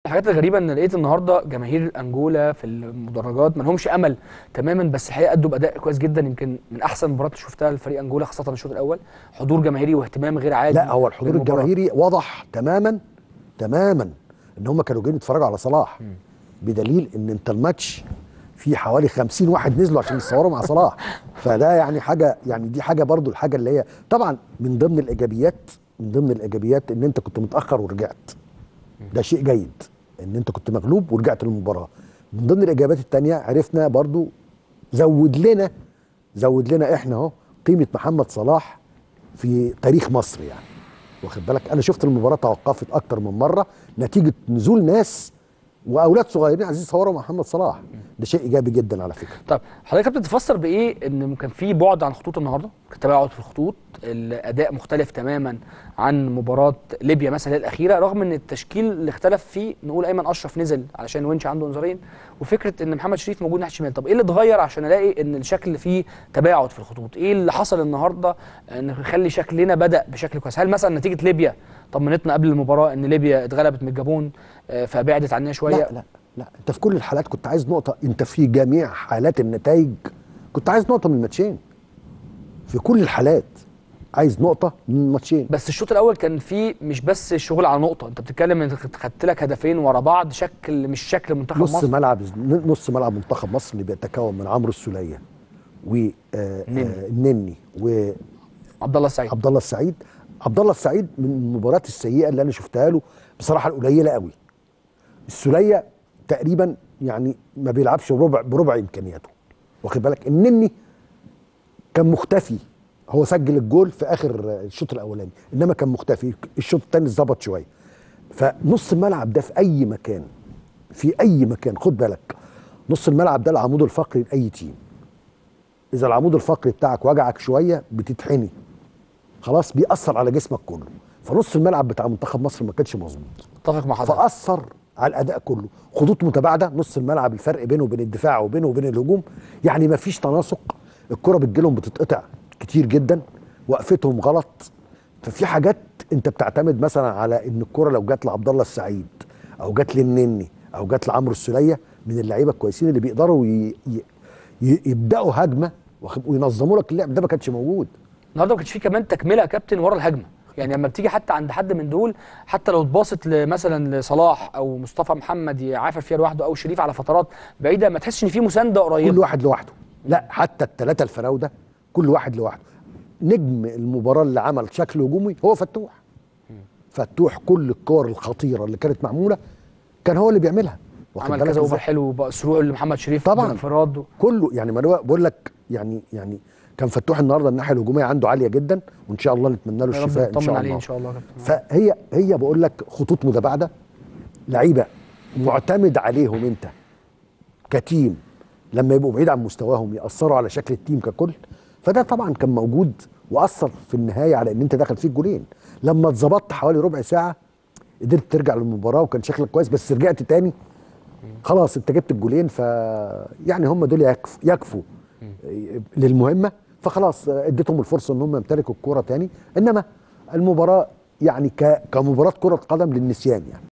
الحاجات الغريبه ان لقيت النهارده جماهير انجولا في المدرجات ما لهمش امل تماما، بس الحقيقه ادوا باداء كويس جدا، يمكن من احسن المباريات اللي شفتها لفريق انجولا خاصه الشوط الاول. حضور جماهيري واهتمام غير عادي. لا، هو الحضور الجماهيري واضح تماما تماما ان هم كانوا جايين يتفرجوا على صلاح، بدليل ان انت الماتش في حوالي 50 واحد نزلوا عشان يتصوروا مع صلاح. فده يعني حاجه، يعني دي حاجه برضو، الحاجه اللي هي طبعا من ضمن الايجابيات، من ضمن الايجابيات ان انت كنت متاخر ورجعت. ده شيء جيد ان انت كنت مغلوب ورجعت للمباراه. من ضمن الايجابيات الثانيه عرفنا برضو زود لنا احنا اهو قيمه محمد صلاح في تاريخ مصر. يعني واخد بالك، انا شفت المباراه توقفت اكتر من مره نتيجه نزول ناس واولاد صغيرين عايزين يصوروا مع محمد صلاح. ده شيء ايجابي جدا على فكره. طب حضرتك بتتفسر بايه ان كان في بعد عن خطوط النهارده، تباعد في الخطوط، الاداء مختلف تماما عن مباراه ليبيا مثلا الاخيره، رغم ان التشكيل اللي اختلف فيه، نقول ايمن اشرف نزل علشان وينش عنده انذارين، وفكره ان محمد شريف موجود ناحيه الشمال. طب ايه اللي اتغير عشان الاقي ان الشكل فيه تباعد في الخطوط؟ ايه اللي حصل النهارده ان يخلي شكلنا بدا بشكل كويس؟ هل مثلا نتيجه ليبيا طمنتنا قبل المباراه ان ليبيا اتغلبت من الجابون فبعدت عننا شويه؟ لا، انت في كل الحالات كنت عايز نقطه. انت في جميع حالات النتائج كنت عايز نقطه من الماتشين. في كل الحالات عايز نقطه من الماتشين. بس الشوط الاول كان فيه مش بس الشغل على نقطه، انت بتتكلم ان خدت لك هدفين ورا بعض، شكل مش شكل منتخب مصر. نص ملعب منتخب مصر اللي بيتكون من عمرو السوليه والنني عبد الله السعيد. عبد الله السعيد من المباريات السيئه اللي انا شفتها له بصراحه، القليله قوي. السوليه تقريبا يعني ما بيلعبش بربع امكانياته، واخد بالك. النني كان مختفي، هو سجل الجول في اخر الشوط الاولاني انما كان مختفي. الشوط الثاني اتظبط شويه. فنص الملعب ده في اي مكان خد بالك، نص الملعب ده العمود الفقري لاي تيم. اذا العمود الفقري بتاعك وجعك شويه بتتحني، خلاص بيأثر على جسمك كله. فنص الملعب بتاع منتخب مصر ما كانش مظبوط. اتفق مع حضرتك. فأثر على الاداء كله. خطوط متباعده، نص الملعب الفرق بينه وبين الدفاع وبينه وبين الهجوم يعني ما فيش تناسق. الكره بتجيلهم بتتقطع كتير جدا، وقفتهم غلط. ففي حاجات انت بتعتمد مثلا على ان الكره لو جت لعبد الله السعيد او جت للنني او جت لعمرو السوليه، من اللعيبه الكويسين اللي بيقدروا يبداوا هجمه وينظموا لك اللعب. ده ما كانش موجود النهارده. ما كانش في كمان تكمله يا كابتن ورا الهجمه، يعني لما بتيجي حتى عند حد من دول، حتى لو اتباصت مثلا لصلاح او مصطفى محمد يعافر فيها لوحده او شريف على فترات بعيده، ما تحسش ان في مسانده قريبه. كل واحد لوحده. لا، حتى الثلاثه الفراوده كل واحد لوحده. نجم المباراه اللي عمل شكل هجومي هو فتوح. كل الكور الخطيره اللي كانت معموله كان هو اللي بيعملها. عمل كذا اوفر حلو باسلوب لمحمد شريف طبعا بانفراد كله. يعني ما بقول لك يعني كان فتوح النهارده الناحيه الهجوميه عنده عاليه جدا، وان شاء الله نتمنى له الشفاء ان شاء الله. ان شاء الله. فهي بقول لك خطوط متباعده، لعيبه معتمد عليهم انت كتيم، لما يبقوا بعيد عن مستواهم ياثروا على شكل التيم ككل. فده طبعا كان موجود واثر في النهايه على ان انت داخل فيك جولين. لما اتظبطت حوالي ربع ساعه قدرت ترجع للمباراه وكان شكلك كويس، بس رجعت تاني خلاص انت جبت الجولين. يعني هم دول يكفوا للمهمه. فخلاص اديتهم الفرصه ان هم يمتلكوا الكوره تاني. انما المباراه يعني كمباراه كره قدم للنسيان يعني.